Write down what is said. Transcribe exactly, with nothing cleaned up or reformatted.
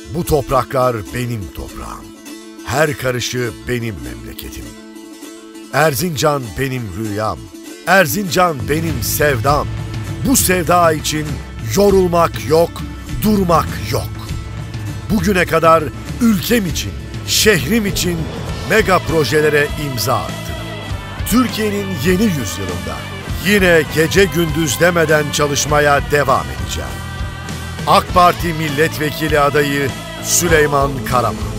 Bu topraklar benim toprağım. Her karışı benim memleketim. Erzincan benim rüyam. Erzincan benim sevdam. Bu sevda için yorulmak yok, durmak yok. Bugüne kadar ülkem için, şehrim için mega projelere imza attım. Türkiye'nin yeni yüzyılında yine gece gündüz demeden çalışmaya devam edeceğim. AK Parti Milletvekili adayı Süleyman Karaman.